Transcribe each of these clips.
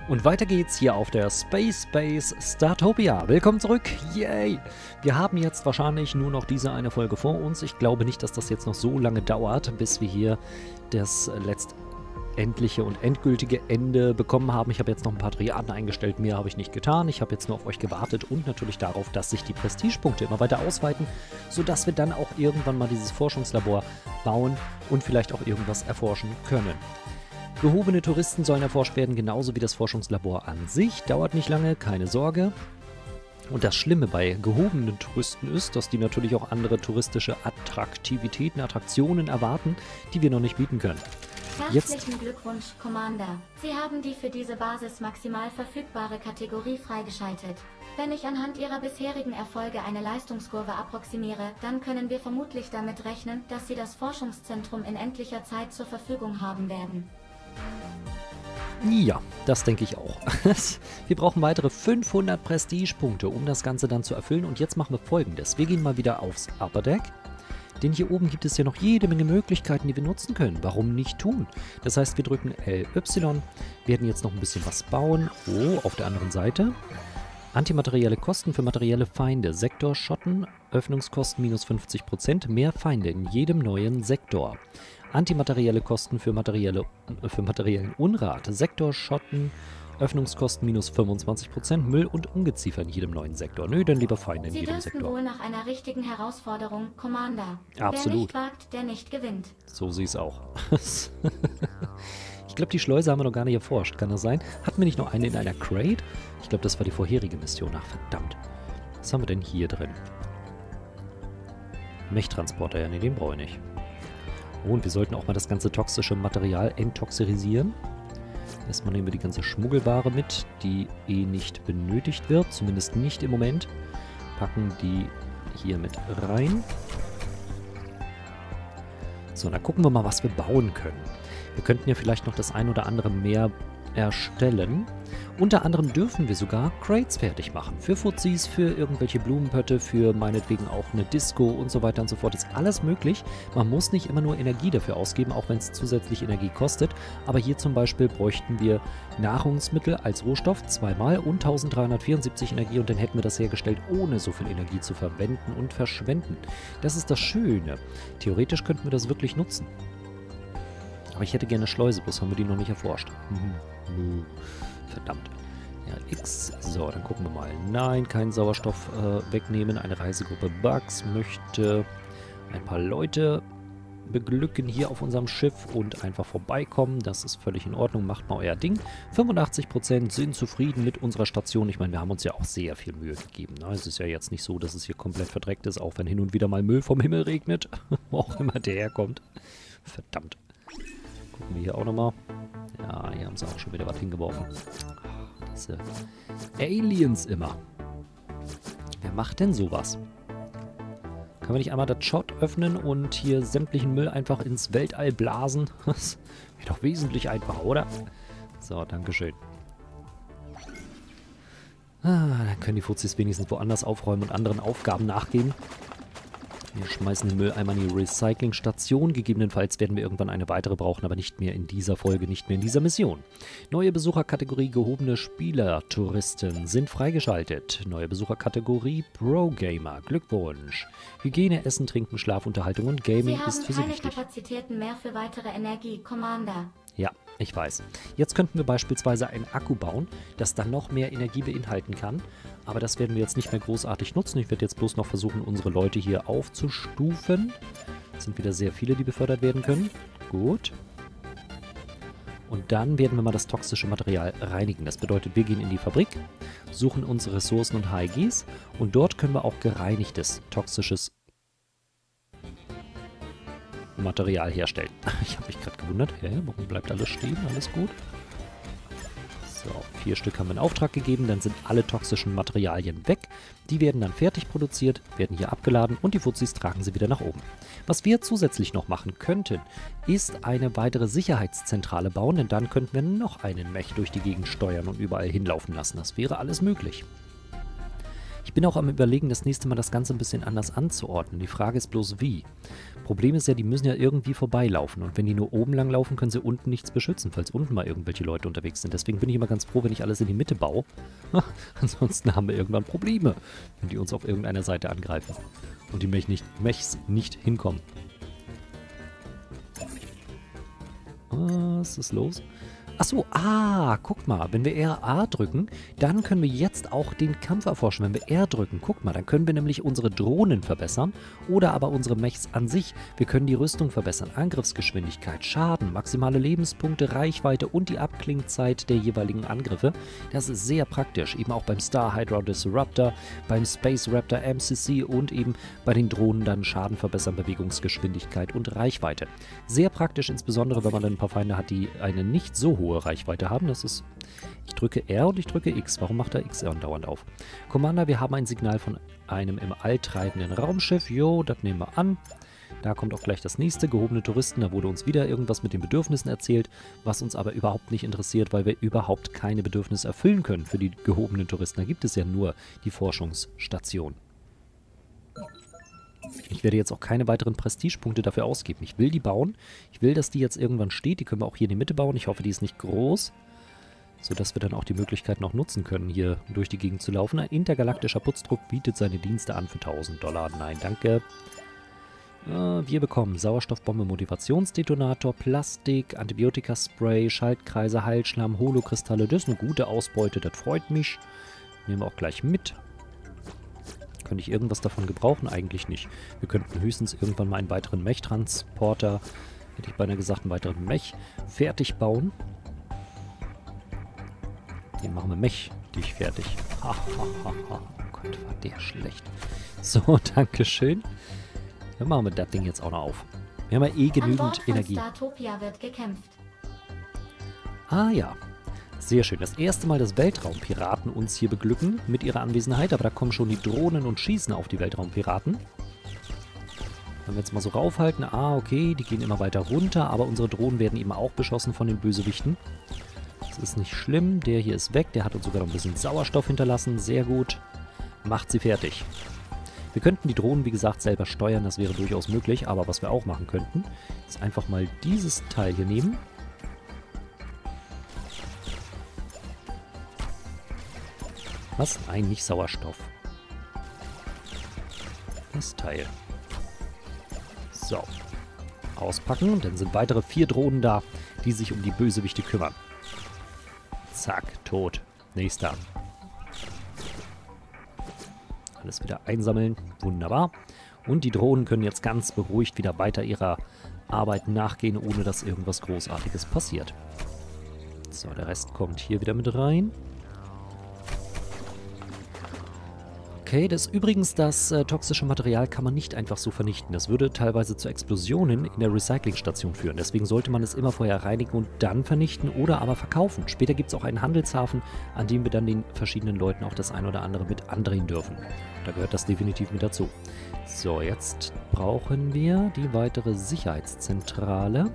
Und weiter geht's hier auf der Space Base Startopia. Willkommen zurück. Yay! Wir haben jetzt wahrscheinlich nur noch diese eine Folge vor uns. Ich glaube nicht, dass das jetzt noch so lange dauert, bis wir hier das letztendliche und endgültige Ende bekommen haben. Ich habe jetzt noch ein paar Triaden eingestellt. Mehr habe ich nicht getan. Ich habe jetzt nur auf euch gewartet und natürlich darauf, dass sich die Prestigepunkte immer weiter ausweiten, sodass wir dann auch irgendwann mal dieses Forschungslabor bauen und vielleicht auch irgendwas erforschen können. Gehobene Touristen sollen erforscht werden, genauso wie das Forschungslabor an sich. Dauert nicht lange, keine Sorge. Und das Schlimme bei gehobenen Touristen ist, dass die natürlich auch andere touristische Attraktionen erwarten, die wir noch nicht bieten können. Herzlichen Glückwunsch, Commander. Sie haben die für diese Basis maximal verfügbare Kategorie freigeschaltet. Wenn ich anhand Ihrer bisherigen Erfolge eine Leistungskurve approximiere, dann können wir vermutlich damit rechnen, dass Sie das Forschungszentrum in endlicher Zeit zur Verfügung haben werden. Ja, das denke ich auch. Wir brauchen weitere 500 Prestigepunkte, um das Ganze dann zu erfüllen. Und jetzt machen wir Folgendes. Wir gehen mal wieder aufs Upper Deck. Denn hier oben gibt es ja noch jede Menge Möglichkeiten, die wir nutzen können. Warum nicht tun? Das heißt, wir drücken LY, werden jetzt noch ein bisschen was bauen. Oh, auf der anderen Seite. Antimaterielle Kosten für materielle Feinde. Sektorschotten, Öffnungskosten minus 50%, mehr Feinde in jedem neuen Sektor. Antimaterielle Kosten für materiellen Unrat. Sektorschotten, Öffnungskosten minus 25%, Müll und Ungeziefer in jedem neuen Sektor. Nö, dann lieber Feinde in jedem Sektor. Sie dürften wohl nach einer richtigen Herausforderung, Commander. Absolut. Wer nicht wagt, der nicht gewinnt. So sehe ich es auch. Ich glaube, die Schleuse haben wir noch gar nicht erforscht. Kann das sein? Hatten wir nicht noch eine in einer Crate? Ich glaube, das war die vorherige Mission. Ach, verdammt. Was haben wir denn hier drin? Mech-Transporter. Ja, nee, den brauche ich nicht. Oh, und wir sollten auch mal das ganze toxische Material enttoxirisieren. Erstmal nehmen wir die ganze Schmuggelware mit, die eh nicht benötigt wird. Zumindest nicht im Moment. Packen die hier mit rein. So, dann gucken wir mal, was wir bauen können. Wir könnten ja vielleicht noch das ein oder andere mehr erstellen. Unter anderem dürfen wir sogar Crates fertig machen. Für Fuzis, für irgendwelche Blumenpötte, für meinetwegen auch eine Disco und so weiter und so fort. Ist alles möglich. Man muss nicht immer nur Energie dafür ausgeben, auch wenn es zusätzlich Energie kostet. Aber hier zum Beispiel bräuchten wir Nahrungsmittel als Rohstoff zweimal und 1374 Energie und dann hätten wir das hergestellt, ohne so viel Energie zu verwenden und verschwenden. Das ist das Schöne. Theoretisch könnten wir das wirklich nutzen. Aber ich hätte gerne Schleuse, bloß haben wir die noch nicht erforscht. Verdammt. Ja, X. So, dann gucken wir mal. Nein, keinen Sauerstoff wegnehmen. Eine Reisegruppe Bugs möchte ein paar Leute beglücken hier auf unserem Schiff und einfach vorbeikommen. Das ist völlig in Ordnung. Macht mal euer Ding. 85% sind zufrieden mit unserer Station. Ich meine, wir haben uns ja auch sehr viel Mühe gegeben. Ne? Es ist ja jetzt nicht so, dass es hier komplett verdreckt ist, auch wenn hin und wieder mal Müll vom Himmel regnet. Wo auch immer der herkommt. Verdammt. Gucken wir hier auch nochmal. Ja, hier haben sie auch schon wieder was hingeworfen. Diese Aliens immer. Wer macht denn sowas? Können wir nicht einmal das Shot öffnen und hier sämtlichen Müll einfach ins Weltall blasen? Das wäre doch wesentlich einfacher, oder? So, dankeschön. Dann können die Fuzis wenigstens woanders aufräumen und anderen Aufgaben nachgehen. Wir schmeißen den Mülleimer in die Recyclingstation. Gegebenenfalls werden wir irgendwann eine weitere brauchen, aber nicht mehr in dieser Folge, nicht mehr in dieser Mission. Neue Besucherkategorie gehobene Spieler-Touristen sind freigeschaltet. Neue Besucherkategorie Pro-Gamer. Glückwunsch. Hygiene, Essen, Trinken, Schlaf, Unterhaltung und Gaming ist für Sie wichtig. Sie haben keine Kapazitäten mehr für weitere Energie, Commander. Ja, ich weiß. Jetzt könnten wir beispielsweise einen Akku bauen, das dann noch mehr Energie beinhalten kann. Aber das werden wir jetzt nicht mehr großartig nutzen. Ich werde jetzt bloß noch versuchen, unsere Leute hier aufzustufen. Es sind wieder sehr viele, die befördert werden können. Gut. Und dann werden wir mal das toxische Material reinigen. Das bedeutet, wir gehen in die Fabrik, suchen unsere Ressourcen und HGs und dort können wir auch gereinigtes, toxisches Material herstellen. Ich habe mich gerade gewundert. Warum bleibt alles stehen? Alles gut? So, 4 Stück haben wir in Auftrag gegeben, dann sind alle toxischen Materialien weg. Die werden dann fertig produziert, werden hier abgeladen und die Fuzis tragen sie wieder nach oben. Was wir zusätzlich noch machen könnten, ist eine weitere Sicherheitszentrale bauen, denn dann könnten wir noch einen Mech durch die Gegend steuern und überall hinlaufen lassen. Das wäre alles möglich. Ich bin auch am Überlegen, das nächste Mal das Ganze ein bisschen anders anzuordnen. Die Frage ist bloß wie. Problem ist ja, die müssen ja irgendwie vorbeilaufen. Und wenn die nur oben lang laufen, können sie unten nichts beschützen, falls unten mal irgendwelche Leute unterwegs sind. Deswegen bin ich immer ganz froh, wenn ich alles in die Mitte baue. Ansonsten haben wir irgendwann Probleme, wenn die uns auf irgendeiner Seite angreifen. Und die Mechs nicht hinkommen. Was ist los? Achso, guck mal, wenn wir RA drücken, dann können wir jetzt auch den Kampf erforschen. Wenn wir R drücken, guck mal, dann können wir nämlich unsere Drohnen verbessern oder aber unsere Mechs an sich. Wir können die Rüstung verbessern, Angriffsgeschwindigkeit, Schaden, maximale Lebenspunkte, Reichweite und die Abklingzeit der jeweiligen Angriffe. Das ist sehr praktisch, eben auch beim Star Hydra Disruptor, beim Space Raptor MCC und eben bei den Drohnen dann Schaden verbessern, Bewegungsgeschwindigkeit und Reichweite. Sehr praktisch, insbesondere wenn man dann ein paar Feinde hat, die eine nicht so hohe Reichweite haben. Das ist, ich drücke R und ich drücke X. Warum macht er X andauernd auf? Commander, wir haben ein Signal von einem im All treibenden Raumschiff. Jo, das nehmen wir an. Da kommt auch gleich das nächste, gehobene Touristen. Da wurde uns wieder irgendwas mit den Bedürfnissen erzählt, was uns aber überhaupt nicht interessiert, weil wir überhaupt keine Bedürfnisse erfüllen können für die gehobenen Touristen. Da gibt es ja nur die Forschungsstation. Ich werde jetzt auch keine weiteren Prestigepunkte dafür ausgeben. Ich will die bauen. Ich will, dass die jetzt irgendwann steht. Die können wir auch hier in die Mitte bauen. Ich hoffe, die ist nicht groß, sodass wir dann auch die Möglichkeit noch nutzen können, hier durch die Gegend zu laufen. Ein intergalaktischer Putzdruck bietet seine Dienste an für $1000. Nein, danke. Wir bekommen Sauerstoffbombe, Motivationsdetonator, Plastik, Antibiotikaspray, Schaltkreise, Heilschlamm, Holokristalle. Das ist eine gute Ausbeute, das freut mich. Nehmen wir auch gleich mit. Könnte ich irgendwas davon gebrauchen? Eigentlich nicht. Wir könnten höchstens irgendwann mal einen weiteren Mech-Transporter, hätte ich beinahe gesagt, einen weiteren Mech fertig bauen. Den machen wir mächtig fertig. Ha, ha, ha, ha. Oh Gott, war der schlecht. So, dankeschön. Dann machen wir das Ding jetzt auch noch auf. Wir haben ja eh genügend Energie. Startopia wird gekämpft. Ah ja. Sehr schön. Das erste Mal, dass Weltraumpiraten uns hier beglücken mit ihrer Anwesenheit. Aber da kommen schon die Drohnen und schießen auf die Weltraumpiraten. Wenn wir jetzt mal so raufhalten. Okay, die gehen immer weiter runter. Aber unsere Drohnen werden eben auch beschossen von den Bösewichten. Das ist nicht schlimm. Der hier ist weg. Der hat uns sogar noch ein bisschen Sauerstoff hinterlassen. Sehr gut. Macht sie fertig. Wir könnten die Drohnen, wie gesagt, selber steuern. Das wäre durchaus möglich. Aber was wir auch machen könnten, ist einfach mal dieses Teil hier nehmen. Was? Nein, nicht Sauerstoff. Das Teil. So. Auspacken. Und dann sind weitere 4 Drohnen da, die sich um die Bösewichte kümmern. Zack, tot. Nächster. Alles wieder einsammeln. Wunderbar. Und die Drohnen können jetzt ganz beruhigt wieder weiter ihrer Arbeit nachgehen, ohne dass irgendwas Großartiges passiert. So, der Rest kommt hier wieder mit rein. Okay, übrigens, das toxische Material kann man nicht einfach so vernichten. Das würde teilweise zu Explosionen in der Recyclingstation führen. Deswegen sollte man es immer vorher reinigen und dann vernichten oder aber verkaufen. Später gibt es auch einen Handelshafen, an dem wir dann den verschiedenen Leuten auch das ein oder andere mit andrehen dürfen. Da gehört das definitiv mit dazu. So, jetzt brauchen wir die weitere Sicherheitszentrale.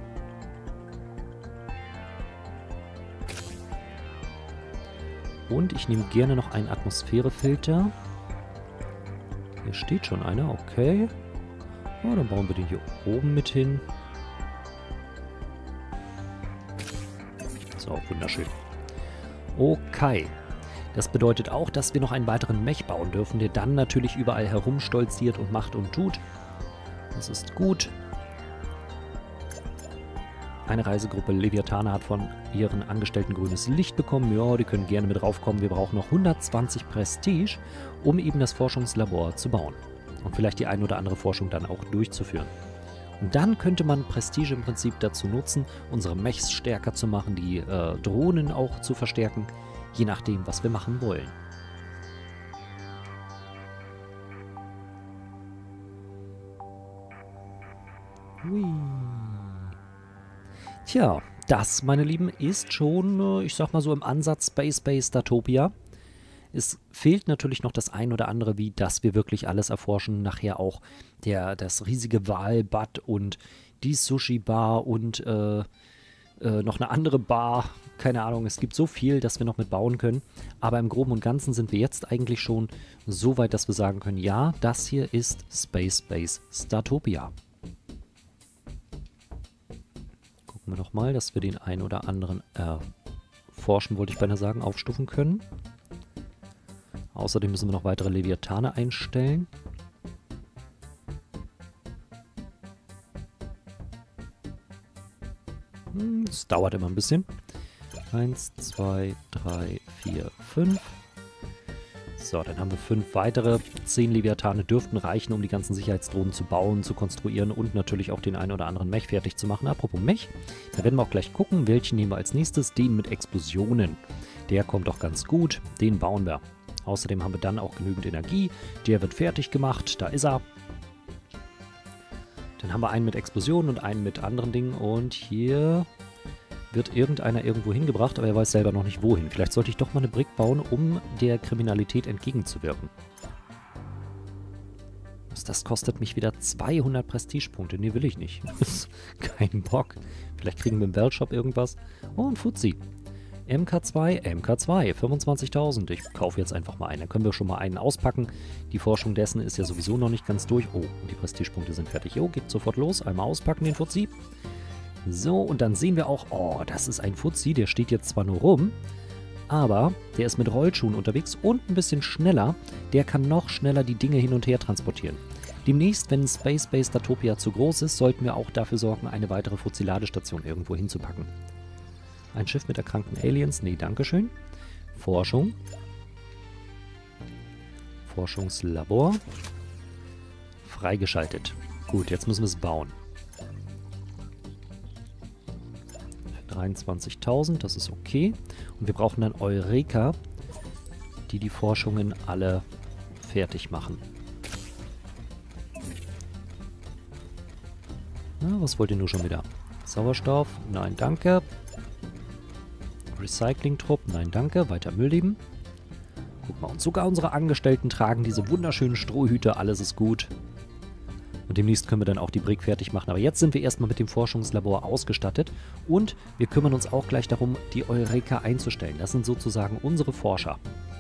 Und ich nehme gerne noch einen Atmosphärefilter. Hier steht schon einer, okay. Ja, dann bauen wir den hier oben mit hin. So, wunderschön. Okay. Das bedeutet auch, dass wir noch einen weiteren Mech bauen dürfen, der dann natürlich überall herumstolziert und macht und tut. Das ist gut. Eine Reisegruppe Leviathane hat von ihren Angestellten grünes Licht bekommen. Ja, die können gerne mit raufkommen. Wir brauchen noch 120 Prestige, um eben das Forschungslabor zu bauen. Und vielleicht die ein oder andere Forschung dann auch durchzuführen. Und dann könnte man Prestige im Prinzip dazu nutzen, unsere Mechs stärker zu machen, die Drohnen auch zu verstärken, je nachdem, was wir machen wollen. Hui. Tja, das, meine Lieben, ist schon, ich sag mal so im Ansatz Space Base Statopia. Es fehlt natürlich noch das ein oder andere, wie dass wir wirklich alles erforschen. Nachher auch das riesige Walbad und die Sushi-Bar und noch eine andere Bar. Keine Ahnung, es gibt so viel, dass wir noch mit bauen können. Aber im Groben und Ganzen sind wir jetzt eigentlich schon so weit, dass wir sagen können, ja, das hier ist Space Base Startopia. Gucken wir nochmal, dass wir den einen oder anderen erforschen, wollte ich beinahe sagen, aufstufen können. Außerdem müssen wir noch weitere Leviathane einstellen. Es dauert immer ein bisschen. 1, 2, 3, 4, 5. So, dann haben wir 5 weitere. 10 Leviathane dürften reichen, um die ganzen Sicherheitsdrohnen zu bauen, zu konstruieren und natürlich auch den einen oder anderen Mech fertig zu machen. Apropos Mech, da werden wir auch gleich gucken, welchen nehmen wir als nächstes. Den mit Explosionen. Der kommt doch ganz gut. Den bauen wir. Außerdem haben wir dann auch genügend Energie. Der wird fertig gemacht. Da ist er. Dann haben wir einen mit Explosionen und einen mit anderen Dingen. Und hier wird irgendeiner irgendwo hingebracht, aber er weiß selber noch nicht wohin. Vielleicht sollte ich doch mal eine Brick bauen, um der Kriminalität entgegenzuwirken. Das kostet mich wieder 200 Prestigepunkte. Nee, will ich nicht. Kein Bock. Vielleicht kriegen wir im Weltshop irgendwas. Oh, ein Fuzzi. MK2, 25.000. Ich kaufe jetzt einfach mal einen. Dann können wir schon mal einen auspacken. Die Forschung dessen ist ja sowieso noch nicht ganz durch. Oh, und die Prestigepunkte sind fertig. Jo, geht sofort los. Einmal auspacken den Fuzzi. So, und dann sehen wir auch, oh, das ist ein Fuzzi. Der steht jetzt zwar nur rum, aber der ist mit Rollschuhen unterwegs und ein bisschen schneller. Der kann noch schneller die Dinge hin und her transportieren. Demnächst, wenn Space Base Startopia zu groß ist, sollten wir auch dafür sorgen, eine weitere Fuzzi-Ladestation irgendwo hinzupacken. Ein Schiff mit erkrankten Aliens? Nee, dankeschön. Forschung. Forschungslabor. Freigeschaltet. Gut, jetzt müssen wir es bauen. 23.000, das ist okay. Und wir brauchen dann Eureka, die die Forschungen alle fertig machen. Na, was wollt ihr nur schon wieder? Sauerstoff? Nein, danke. Recycling-Trupp? Nein, danke. Weiter Müll lieben. Guck mal, und sogar unsere Angestellten tragen diese wunderschönen Strohhüte. Alles ist gut. Und demnächst können wir dann auch die Brick fertig machen. Aber jetzt sind wir erstmal mit dem Forschungslabor ausgestattet. Und wir kümmern uns auch gleich darum, die Eureka einzustellen. Das sind sozusagen unsere Forscher.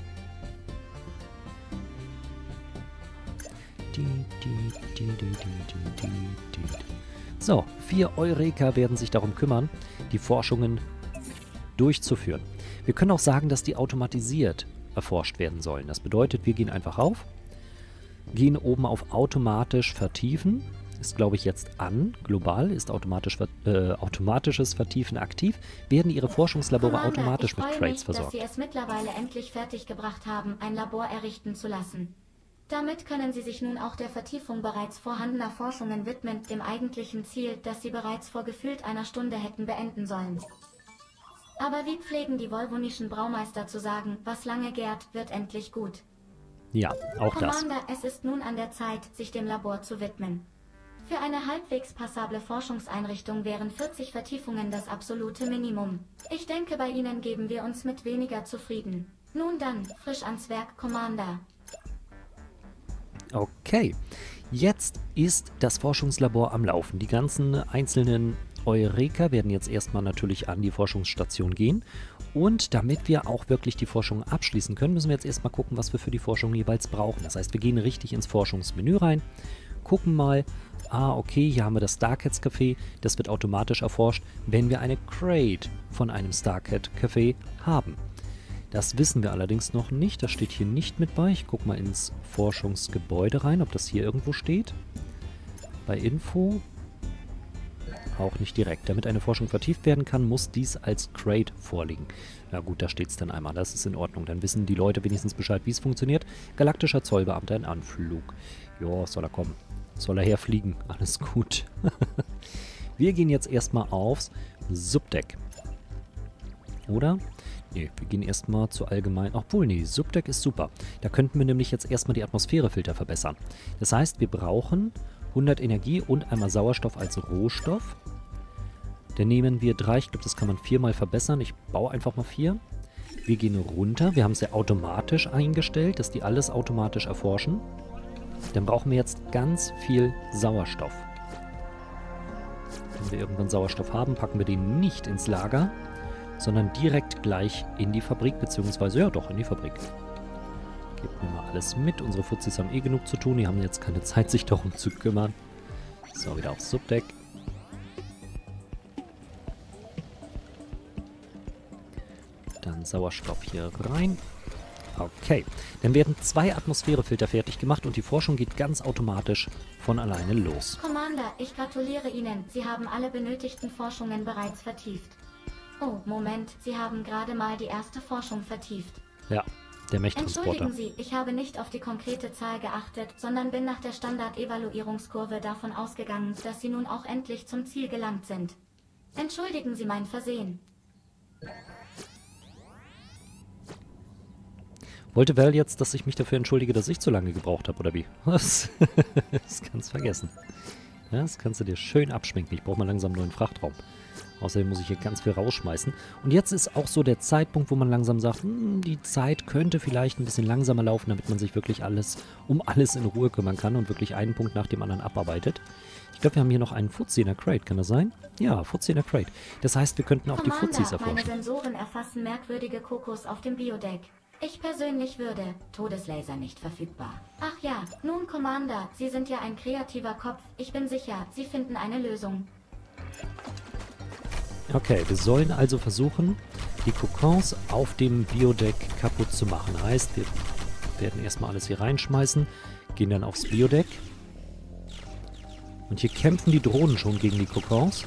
So, 4 Eureka werden sich darum kümmern, die Forschungen durchzuführen. Wir können auch sagen, dass die automatisiert erforscht werden sollen. Das bedeutet, wir gehen einfach rauf. Gehen oben auf automatisch vertiefen. Ist, glaube ich, jetzt an. Global ist automatisches Vertiefen aktiv. Werden Ihre Forschungslabore automatisch mit Crates versorgt. Ich freue mich, dass Sie es mittlerweile endlich fertiggebracht haben, ein Labor errichten zu lassen. Damit können Sie sich nun auch der Vertiefung bereits vorhandener Forschungen widmen, dem eigentlichen Ziel, das Sie bereits vor gefühlt einer Stunde hätten beenden sollen. Aber wie pflegen die volvonischen Braumeister zu sagen, was lange gärt, wird endlich gut. Ja, auch das. Commander, es ist nun an der Zeit, sich dem Labor zu widmen. Für eine halbwegs passable Forschungseinrichtung wären 40 Vertiefungen das absolute Minimum. Ich denke, bei Ihnen geben wir uns mit weniger zufrieden. Nun dann, frisch ans Werk, Commander. Okay, jetzt ist das Forschungslabor am Laufen. Die ganzen einzelnen Eureka werden jetzt erstmal natürlich an die Forschungsstation gehen. Und damit wir auch wirklich die Forschung abschließen können, müssen wir jetzt erstmal gucken, was wir für die Forschung jeweils brauchen. Das heißt, wir gehen richtig ins Forschungsmenü rein, gucken mal, okay, hier haben wir das Starcats Café, das wird automatisch erforscht, wenn wir eine Crate von einem Starcat Café haben. Das wissen wir allerdings noch nicht, das steht hier nicht mit bei. Ich gucke mal ins Forschungsgebäude rein, ob das hier irgendwo steht. Bei Info auch nicht direkt. Damit eine Forschung vertieft werden kann, muss dies als Crate vorliegen. Na gut, da steht es dann einmal. Das ist in Ordnung. Dann wissen die Leute wenigstens Bescheid, wie es funktioniert. Galaktischer Zollbeamter in Anflug. Ja, soll er kommen. Soll er herfliegen. Alles gut. Wir gehen jetzt erstmal aufs Subdeck. Oder? Nee, wir gehen erstmal zu allgemein. Obwohl, nee, Subdeck ist super. Da könnten wir nämlich jetzt erstmal die Atmosphärefilter verbessern. Das heißt, wir brauchen 100 Energie und einmal Sauerstoff als Rohstoff. Dann nehmen wir 3. Ich glaube, das kann man 4-mal verbessern. Ich baue einfach mal 4. Wir gehen runter. Wir haben es ja automatisch eingestellt, dass die alles automatisch erforschen. Dann brauchen wir jetzt ganz viel Sauerstoff. Wenn wir irgendwann Sauerstoff haben, packen wir den nicht ins Lager, sondern direkt gleich in die Fabrik, beziehungsweise, ja doch, in die Fabrik. Gebt mir mal alles mit. Unsere Fuzis haben eh genug zu tun. Die haben jetzt keine Zeit, sich darum zu kümmern. So, wieder aufs Subdeck. Dann Sauerstoff hier rein. Okay, dann werden 2 Atmosphärefilter fertig gemacht und die Forschung geht ganz automatisch von alleine los. Commander, ich gratuliere Ihnen. Sie haben alle benötigten Forschungen bereits vertieft. Oh, Moment, Sie haben gerade mal die erste Forschung vertieft. Ja, der Mech-Transporter. Entschuldigen Sie, ich habe nicht auf die konkrete Zahl geachtet, sondern bin nach der Standard-Evaluierungskurve davon ausgegangen, dass Sie nun auch endlich zum Ziel gelangt sind. Entschuldigen Sie mein Versehen. Wollte Val jetzt, dass ich mich dafür entschuldige, dass ich zu lange gebraucht habe, oder wie? Das kannst du vergessen. Ja, das kannst du dir schön abschminken. Ich brauche mal langsam einen neuen Frachtraum. Außerdem muss ich hier ganz viel rausschmeißen. Und jetzt ist auch so der Zeitpunkt, wo man langsam sagt, die Zeit könnte vielleicht ein bisschen langsamer laufen, damit man sich wirklich um alles in Ruhe kümmern kann und wirklich einen Punkt nach dem anderen abarbeitet. Ich glaube, wir haben hier noch einen Fuzzi in der Crate. Kann das sein? Ja, Fuzzi in der Crate. Das heißt, wir könnten auch die Fuzis erforschen. Meine Sensoren erfassen merkwürdige Kokos auf dem Biodeck. Ich persönlich würde Todeslaser nicht verfügbar. Ach ja, nun Commander, Sie sind ja ein kreativer Kopf. Ich bin sicher, Sie finden eine Lösung. Okay, wir sollen also versuchen, die Kokons auf dem Biodeck kaputt zu machen. Heißt, wir werden erstmal alles hier reinschmeißen, gehen dann aufs Biodeck. Und hier kämpfen die Drohnen schon gegen die Kokons.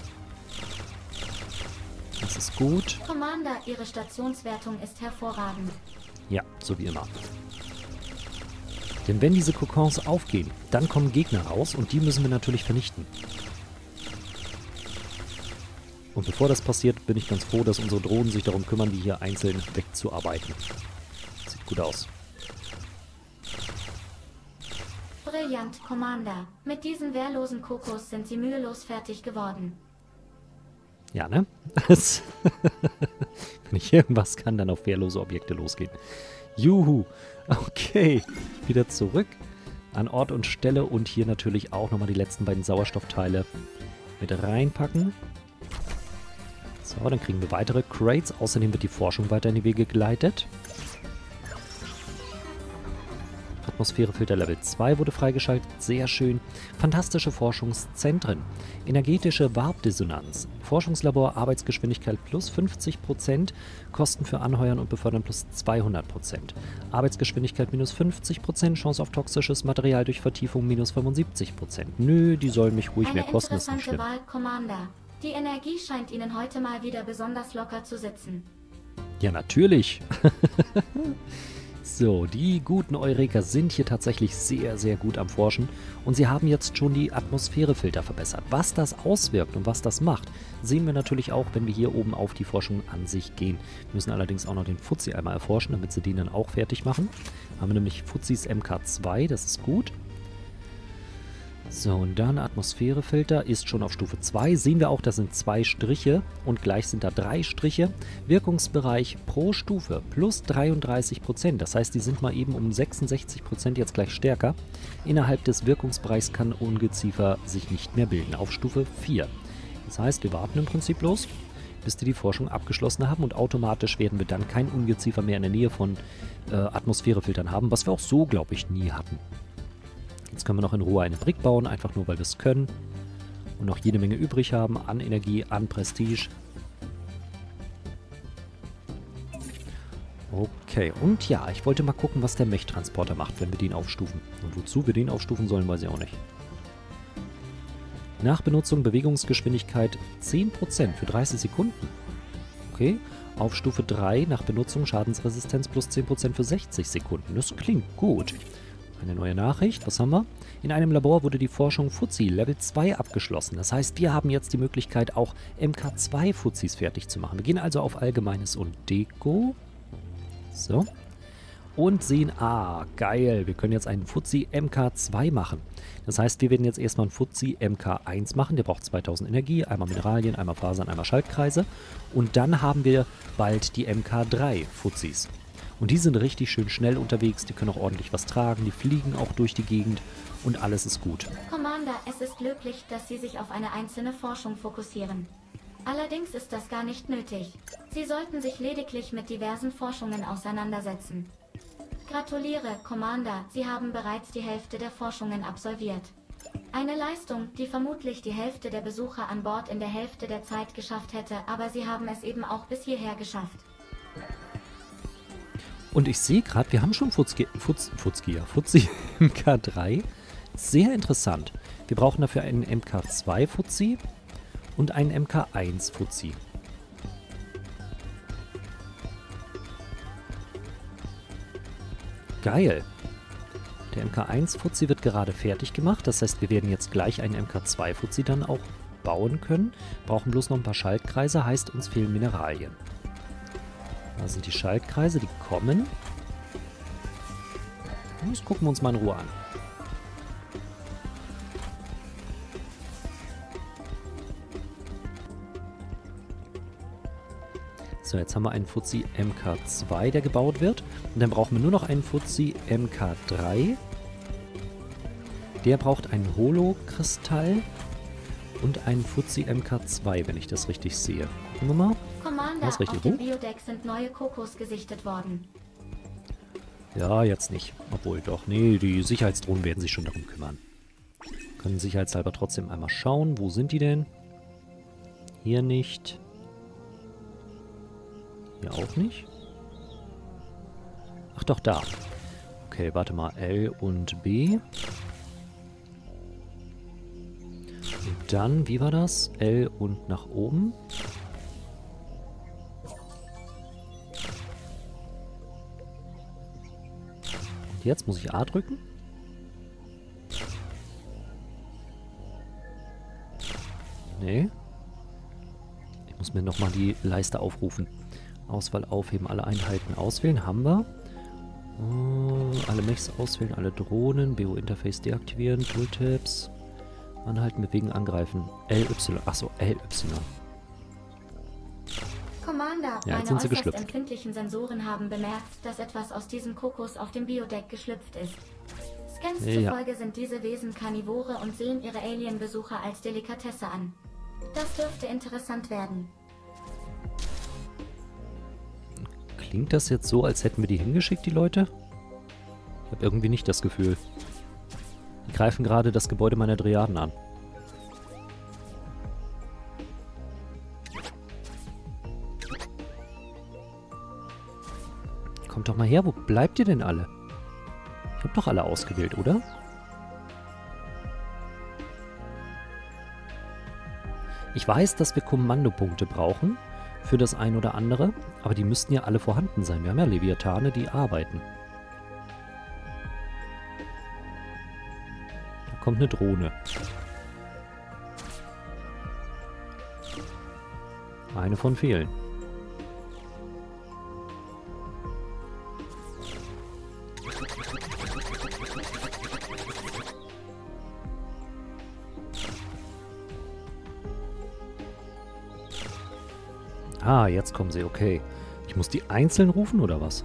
Das ist gut. Commander, Ihre Stationswertung ist hervorragend. Ja, so wie immer. Denn wenn diese Kokons aufgehen, dann kommen Gegner raus und die müssen wir natürlich vernichten. Und bevor das passiert, bin ich ganz froh, dass unsere Drohnen sich darum kümmern, die hier einzeln wegzuarbeiten. Sieht gut aus. Brillant, Commander. Mit diesen wehrlosen Kokos sind Sie mühelos fertig geworden. Ja, ne? Wenn ich irgendwas kann, dann auf wehrlose Objekte losgehen. Juhu. Okay. Wieder zurück an Ort und Stelle und hier natürlich auch nochmal die letzten beiden Sauerstoffteile mit reinpacken. So, dann kriegen wir weitere Crates. Außerdem wird die Forschung weiter in die Wege geleitet. Atmosphärefilter Level 2 wurde freigeschaltet. Sehr schön. Fantastische Forschungszentren. Energetische Warpdissonanz. Forschungslabor Arbeitsgeschwindigkeit plus 50%. Kosten für Anheuern und Befördern plus 200%. Arbeitsgeschwindigkeit minus 50%. Chance auf toxisches Material durch Vertiefung minus 75%. Nö, die sollen mich ruhig mehr kosten. Eine interessante Wahl, Commander. Die Energie scheint Ihnen heute mal wieder besonders locker zu sitzen. Ja, natürlich. So, die guten Eureka sind hier tatsächlich sehr, sehr gut am Forschen. Und sie haben jetzt schon die Atmosphärefilter verbessert. Was das auswirkt und was das macht, sehen wir natürlich auch, wenn wir hier oben auf die Forschung an sich gehen. Wir müssen allerdings auch noch den Fuzzi einmal erforschen, damit sie den dann auch fertig machen. Haben wir nämlich Fuzzis MK2, das ist gut. So, und dann Atmosphärefilter ist schon auf Stufe 2. Sehen wir auch, das sind 2 Striche und gleich sind da 3 Striche. Wirkungsbereich pro Stufe plus 33%. Das heißt, die sind mal eben um 66% jetzt gleich stärker. Innerhalb des Wirkungsbereichs kann Ungeziefer sich nicht mehr bilden. Auf Stufe 4. Das heißt, wir warten im Prinzip bloß, bis die Forschung abgeschlossen haben und automatisch werden wir dann kein Ungeziefer mehr in der Nähe von Atmosphärefiltern haben, was wir auch so, glaube ich, nie hatten. Jetzt können wir noch in Ruhe eine Brick bauen, einfach nur, weil wir es können. Und noch jede Menge übrig haben an Energie, an Prestige. Okay, und ja, ich wollte mal gucken, was der Mech-Transporter macht, wenn wir den aufstufen. Und wozu wir den aufstufen sollen, weiß ich auch nicht. Nach Benutzung Bewegungsgeschwindigkeit 10% für 30 Sekunden. Okay, auf Stufe 3 nach Benutzung Schadensresistenz plus 10% für 60 Sekunden. Das klingt gut. Eine neue Nachricht, was haben wir? In einem Labor wurde die Forschung Fuzzi Level 2 abgeschlossen. Das heißt, wir haben jetzt die Möglichkeit, auch MK2 Fuzis fertig zu machen. Wir gehen also auf Allgemeines und Deko. So. Und sehen, geil, wir können jetzt einen Fuzzi MK2 machen. Das heißt, wir werden jetzt erstmal einen Fuzzi MK1 machen. Der braucht 2000 Energie, einmal Mineralien, einmal Fasern, einmal Schaltkreise. Und dann haben wir bald die MK3 Fuzis. Und die sind richtig schön schnell unterwegs, die können auch ordentlich was tragen, die fliegen auch durch die Gegend und alles ist gut. Commander, es ist löblich, dass Sie sich auf eine einzelne Forschung fokussieren. Allerdings ist das gar nicht nötig. Sie sollten sich lediglich mit diversen Forschungen auseinandersetzen. Gratuliere, Commander, Sie haben bereits die Hälfte der Forschungen absolviert. Eine Leistung, die vermutlich die Hälfte der Besucher an Bord in der Hälfte der Zeit geschafft hätte, aber Sie haben es eben auch bis hierher geschafft. Und ich sehe gerade, wir haben schon Fuzzi MK3. Sehr interessant. Wir brauchen dafür einen MK2 Fuzzi und einen MK1 Fuzzi. Geil. Der MK1 Fuzzi wird gerade fertig gemacht. Das heißt, wir werden jetzt gleich einen MK2 Fuzzi dann auch bauen können. Brauchen bloß noch ein paar Schaltkreise. Heißt, uns fehlen Mineralien. Da sind die Schaltkreise, die kommen. Das gucken wir uns mal in Ruhe an. So, jetzt haben wir einen Fuzzi MK2, der gebaut wird. Und dann brauchen wir nur noch einen Fuzzi MK3. Der braucht einen Holo-Kristall und einen Fuzzi MK2, wenn ich das richtig sehe. Gucken wir mal. Commander, auf dem Biodeck sind neue Kokos gesichtet worden. Ja, jetzt nicht. Obwohl doch. Nee, die Sicherheitsdrohnen werden sich schon darum kümmern. Können sicherheitshalber trotzdem einmal schauen. Wo sind die denn? Hier nicht. Hier auch nicht. Ach doch, da. Okay, warte mal. L und B. Und dann, wie war das? L und nach oben. Und jetzt muss ich A drücken. Nee. Ich muss mir nochmal die Leiste aufrufen. Auswahl aufheben, alle Einheiten auswählen. Haben wir. Alle Mechs auswählen, alle Drohnen. BO-Interface deaktivieren. Tooltips. Anhalten, bewegen, angreifen. LY. Achso, LY. Commander, Ja, jetzt meine sind sie äußerst geschlüpft. empfindlichen Sensoren haben bemerkt, dass etwas aus diesem Kokos auf dem Biodeck geschlüpft ist. Scans Ja. zufolge sind diese Wesen Karnivore und sehen ihre Alien-Besucher als Delikatesse an. Das dürfte interessant werden. Klingt das jetzt so, als hätten wir die hingeschickt, die Leute? Ich habe irgendwie nicht das Gefühl. Die greifen gerade das Gebäude meiner Dryaden an. Kommt doch mal her, wo bleibt ihr denn alle? Ich habe doch alle ausgewählt, oder? Ich weiß, dass wir Kommandopunkte brauchen für das ein oder andere, aber die müssten ja alle vorhanden sein. Wir haben ja Leviathane, die arbeiten. Da kommt eine Drohne. Eine von vielen. Ah, jetzt kommen sie, okay. Ich muss die einzeln rufen, oder was?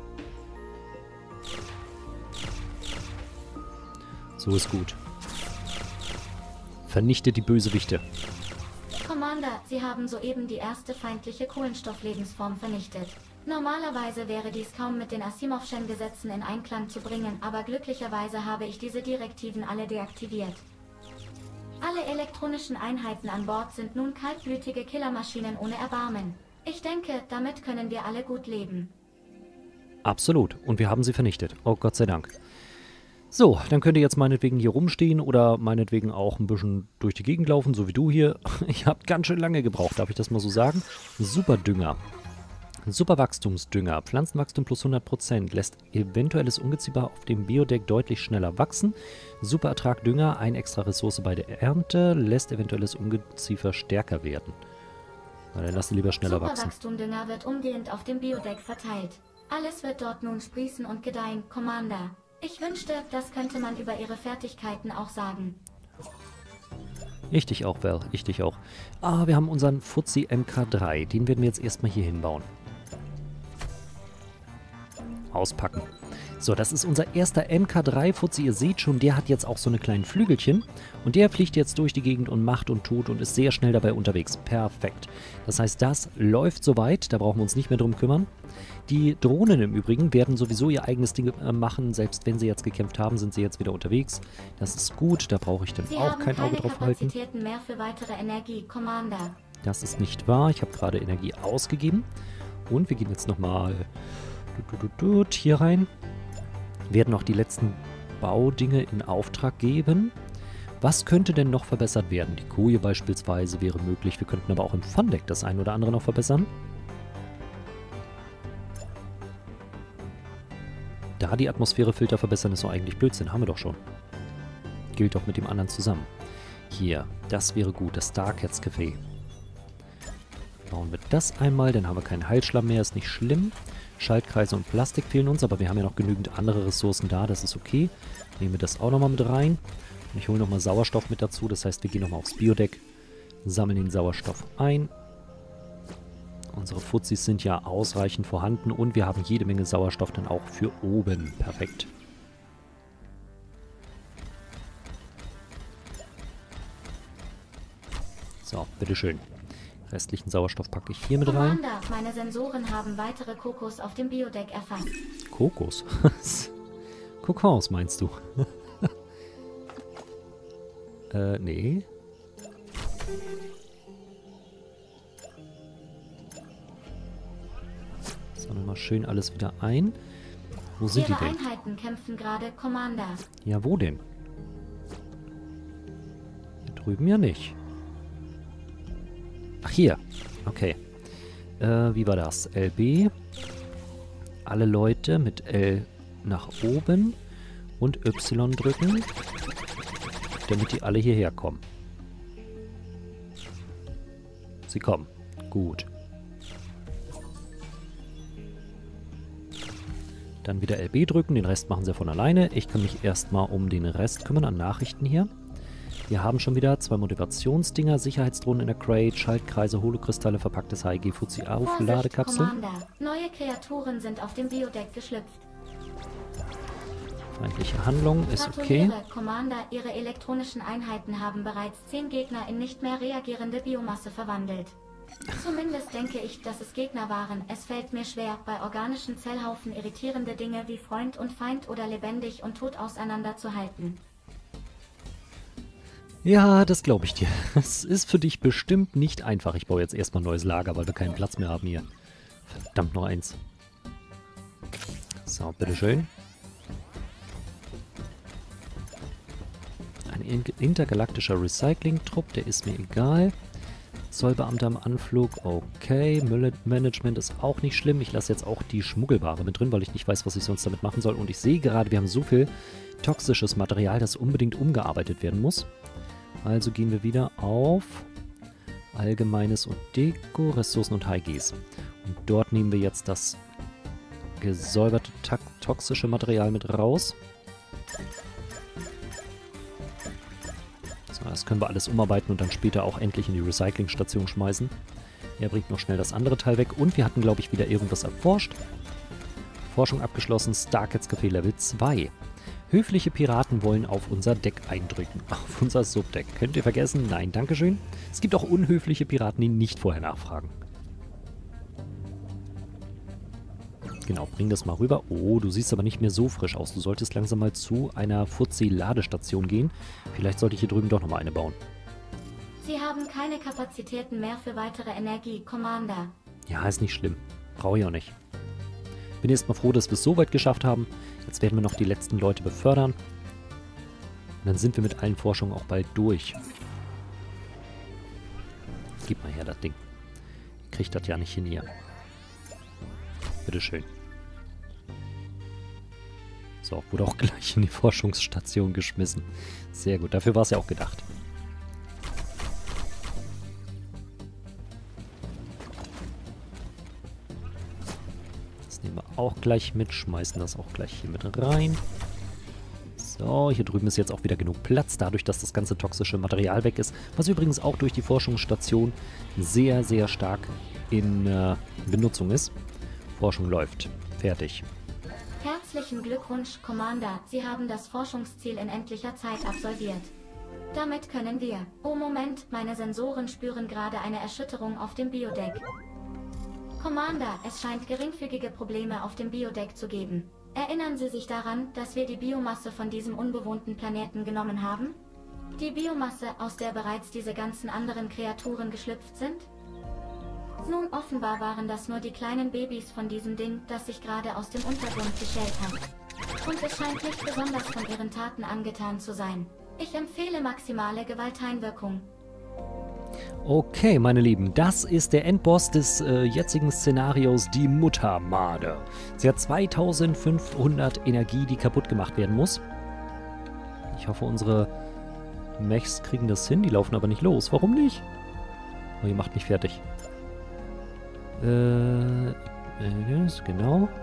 So ist gut. Vernichtet die Bösewichte. Commander, Sie haben soeben die erste feindliche Kohlenstofflebensform vernichtet. Normalerweise wäre dies kaum mit den Asimovschen Gesetzen in Einklang zu bringen, aber glücklicherweise habe ich diese Direktiven alle deaktiviert. Alle elektronischen Einheiten an Bord sind nun kaltblütige Killermaschinen ohne Erbarmen. Ich denke, damit können wir alle gut leben. Absolut. Und wir haben sie vernichtet. Oh, Gott sei Dank. So, dann könnt ihr jetzt meinetwegen hier rumstehen oder meinetwegen auch ein bisschen durch die Gegend laufen, so wie du hier. Ihr habt ganz schön lange gebraucht, darf ich das mal so sagen? Super Dünger. Super Wachstumsdünger. Pflanzenwachstum plus 100%. Lässt eventuelles Ungeziefer auf dem Biodeck deutlich schneller wachsen. Super Ertrag Dünger. Ein extra Ressource bei der Ernte. Lässt eventuelles Ungeziefer stärker werden. Na, dann lass sie lieber schneller wachsen. Superwachstumdünger wird umgehend auf dem Biodeck verteilt. Alles wird dort nun sprießen und gedeihen, Commander. Ich wünschte, das könnte man über Ihre Fertigkeiten auch sagen. Ich dich auch, Val. Ich dich auch. Ah, wir haben unseren Fuzzi MK3. Den werden wir jetzt erstmal hier hinbauen. auspacken. So, das ist unser erster MK3-Fuzzi. Ihr seht schon, der hat jetzt auch so eine kleinen Flügelchen. Und der fliegt jetzt durch die Gegend und macht und tut und ist sehr schnell dabei unterwegs. Perfekt. Das heißt, das läuft soweit. Da brauchen wir uns nicht mehr drum kümmern. Die Drohnen im Übrigen werden sowieso ihr eigenes Ding machen. Selbst wenn sie jetzt gekämpft haben, sind sie jetzt wieder unterwegs. Das ist gut. Da brauche ich dann auch kein Auge drauf halten. Kapazitäten mehr für weitere Energie, Commander. Das ist nicht wahr. Ich habe gerade Energie ausgegeben. Und wir gehen jetzt nochmal hier rein. Werden noch die letzten Baudinge in Auftrag geben. Was könnte denn noch verbessert werden? Die Koje beispielsweise wäre möglich. Wir könnten aber auch im Fundeck das ein oder andere noch verbessern. Da die Atmosphärefilter verbessern, ist doch eigentlich Blödsinn. Haben wir doch schon. Gilt doch mit dem anderen zusammen. Hier, das wäre gut. Das Starcats Café. Bauen wir das einmal, dann haben wir keinen Heilschlamm mehr. Ist nicht schlimm. Schaltkreise und Plastik fehlen uns, aber wir haben ja noch genügend andere Ressourcen da, das ist okay. Nehmen wir das auch nochmal mit rein. Und ich hole nochmal Sauerstoff mit dazu, das heißt, wir gehen nochmal aufs Biodeck, sammeln den Sauerstoff ein. Unsere Fuzis sind ja ausreichend vorhanden und wir haben jede Menge Sauerstoff dann auch für oben. Perfekt. So, bitteschön. Restlichen Sauerstoff packe ich hier mit rein. Commander, meine Sensoren haben weitere Kokos auf dem Biodeck erfasst. Kokos? Kokons meinst du? Nee. Sammeln wir mal schön alles wieder ein. Wo sind die Ihre denn? Einheiten kämpfen gerade, Commander. Ja, wo denn? Hier drüben ja nicht. Ach, hier. Okay. Wie war das? LB. Alle Leute mit L nach oben und Y drücken, damit die alle hierher kommen. Sie kommen. Gut. Dann wieder LB drücken, den Rest machen sie von alleine. Ich kann mich erstmal um den Rest kümmern an Nachrichten hier. Wir haben schon wieder 2 Motivationsdinger, Sicherheitsdrohnen in der Crate, Schaltkreise, Holokristalle, verpacktes HEG-Fuzzi auf, Ladekapseln. Commander, neue Kreaturen sind auf dem Biodeck geschlüpft. Feindliche Handlung ist okay. Gratuliere, Commander, Ihre elektronischen Einheiten haben bereits 10 Gegner in nicht mehr reagierende Biomasse verwandelt. Zumindest denke ich, dass es Gegner waren. Es fällt mir schwer, bei organischen Zellhaufen irritierende Dinge wie Freund und Feind oder lebendig und tot auseinanderzuhalten. Ja, das glaube ich dir. Es ist für dich bestimmt nicht einfach. Ich baue jetzt erstmal ein neues Lager, weil wir keinen Platz mehr haben hier. Verdammt, noch eins. So, bitteschön. Ein intergalaktischer Recycling-Trupp, der ist mir egal. Zollbeamter im Anflug, okay. Müllmanagement ist auch nicht schlimm. Ich lasse jetzt auch die Schmuggelware mit drin, weil ich nicht weiß, was ich sonst damit machen soll. Und ich sehe gerade, wir haben so viel toxisches Material, das unbedingt umgearbeitet werden muss. Also gehen wir wieder auf Allgemeines und Deko, Ressourcen und HGs. Und dort nehmen wir jetzt das gesäuberte toxische Material mit raus. So, das können wir alles umarbeiten und dann später auch endlich in die Recyclingstation schmeißen. Er bringt noch schnell das andere Teil weg. Und wir hatten, glaube ich, wieder irgendwas erforscht. Forschung abgeschlossen, Starcats Café Level 2. Höfliche Piraten wollen auf unser Deck eindrücken. Auf unser Subdeck. Könnt ihr vergessen? Nein, dankeschön. Es gibt auch unhöfliche Piraten, die nicht vorher nachfragen. Genau, bring das mal rüber. Oh, du siehst aber nicht mehr so frisch aus. Du solltest langsam mal zu einer Fuzzi-Ladestation gehen. Vielleicht sollte ich hier drüben doch nochmal eine bauen. Sie haben keine Kapazitäten mehr für weitere Energie, Commander. Ja, ist nicht schlimm. Brauche ich auch nicht. Bin erstmal froh, dass wir es so weit geschafft haben. Jetzt werden wir noch die letzten Leute befördern. Und dann sind wir mit allen Forschungen auch bald durch. Gib mal her das Ding. Ich krieg das ja nicht hin hier. Bitteschön. So, wurde auch gleich in die Forschungsstation geschmissen. Sehr gut, dafür war es ja auch gedacht. Das nehmen wir auch gleich mit, schmeißen das auch gleich hier mit rein. So, hier drüben ist jetzt auch wieder genug Platz, dadurch, dass das ganze toxische Material weg ist. Was übrigens auch durch die Forschungsstation sehr, sehr stark in Benutzung ist. Forschung läuft. Fertig. Herzlichen Glückwunsch, Commander. Sie haben das Forschungsziel in endlicher Zeit absolviert. Damit können wir... Oh Moment, meine Sensoren spüren gerade eine Erschütterung auf dem Biodeck. Commander, es scheint geringfügige Probleme auf dem Biodeck zu geben. Erinnern Sie sich daran, dass wir die Biomasse von diesem unbewohnten Planeten genommen haben? Die Biomasse, aus der bereits diese ganzen anderen Kreaturen geschlüpft sind? Nun, offenbar waren das nur die kleinen Babys von diesem Ding, das sich gerade aus dem Untergrund geschält hat. Und es scheint nicht besonders von ihren Taten angetan zu sein. Ich empfehle maximale Gewalteinwirkung. Okay, meine Lieben, das ist der Endboss des jetzigen Szenarios, die Muttermade. Sie hat 2500 Energie, die kaputt gemacht werden muss. Ich hoffe, unsere Mechs kriegen das hin, die laufen aber nicht los. Warum nicht? Oh, ihr macht mich fertig. Genau.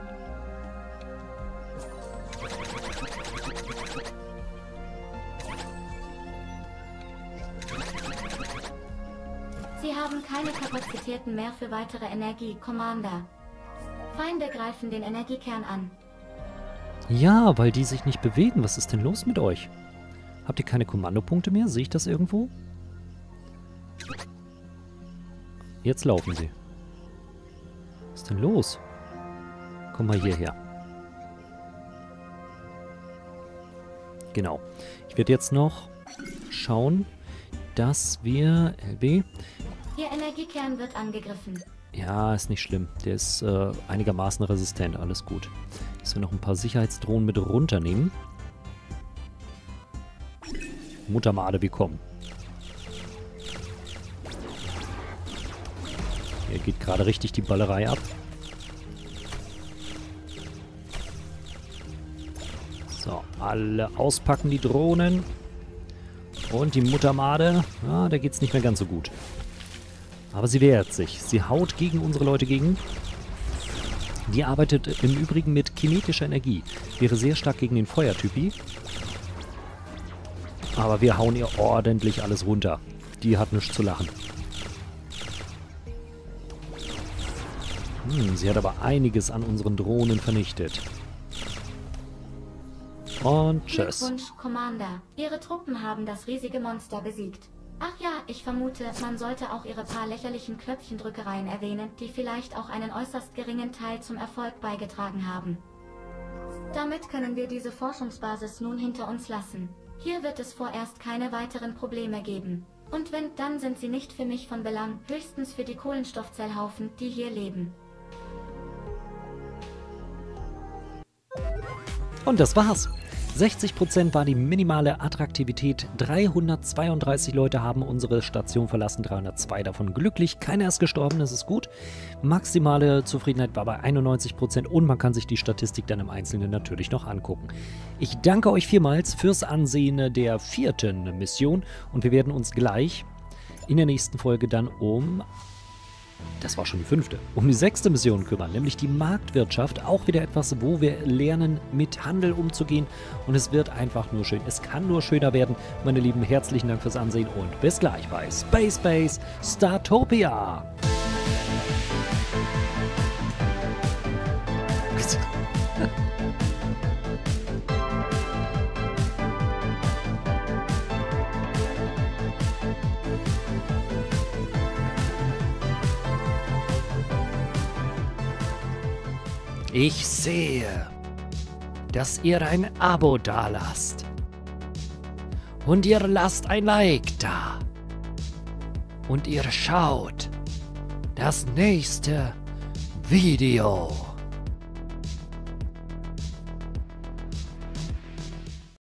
Sie haben keine Kapazitäten mehr für weitere Energie, Commander. Feinde greifen den Energiekern an. Ja, weil die sich nicht bewegen. Was ist denn los mit euch? Habt ihr keine Kommandopunkte mehr? Sehe ich das irgendwo? Jetzt laufen sie. Was ist denn los? Komm mal hierher. Genau. Ich werde jetzt noch schauen, dass wir... LB... Ihr Energiekern wird angegriffen. Ja, ist nicht schlimm. Der ist einigermaßen resistent. Alles gut. Dass wir noch ein paar Sicherheitsdrohnen mit runternehmen. Muttermade, wir kommen. Hier geht gerade richtig die Ballerei ab. So, alle auspacken die Drohnen. Und die Muttermade, ja, da geht es nicht mehr ganz so gut. Aber sie wehrt sich. Sie haut gegen unsere Leute gegen. Die arbeitet im Übrigen mit kinetischer Energie. Wäre sehr stark gegen den Feuertypi. Aber wir hauen ihr ordentlich alles runter. Die hat nichts zu lachen. Sie hat aber einiges an unseren Drohnen vernichtet. Und tschüss. Glückwunsch, Commander. Ihre Truppen haben das riesige Monster besiegt. Ach ja, ich vermute, man sollte auch ihre paar lächerlichen Knöpfchendrückereien erwähnen, die vielleicht auch einen äußerst geringen Teil zum Erfolg beigetragen haben. Damit können wir diese Forschungsbasis nun hinter uns lassen. Hier wird es vorerst keine weiteren Probleme geben. Und wenn, dann sind sie nicht für mich von Belang, höchstens für die Kohlenstoffzellhaufen, die hier leben. Und das war's. 60% war die minimale Attraktivität. 332 Leute haben unsere Station verlassen, 302 davon glücklich. Keiner ist gestorben, das ist gut. Maximale Zufriedenheit war bei 91% und man kann sich die Statistik dann im Einzelnen natürlich noch angucken. Ich danke euch vielmals fürs Ansehen der 4. Mission und wir werden uns gleich in der nächsten Folge dann das war schon die 5., um die 6. Mission kümmern, nämlich die Marktwirtschaft. Auch wieder etwas, wo wir lernen, mit Handel umzugehen. Und es wird einfach nur schön. Es kann nur schöner werden. Meine Lieben, herzlichen Dank fürs Ansehen und bis gleich bei Space Base Startopia. Ich sehe, dass ihr ein Abo dalasst. Und ihr lasst ein Like da. Und ihr schaut das nächste Video.